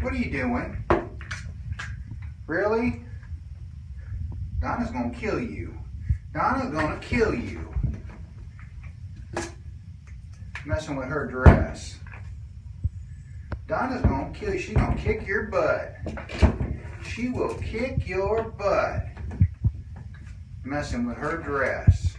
What are you doing? Really? Donna's gonna kill you. Donna's gonna kill you. Messing with her dress. Donna's gonna kill you. She's gonna kick your butt. She will kick your butt. Messing with her dress.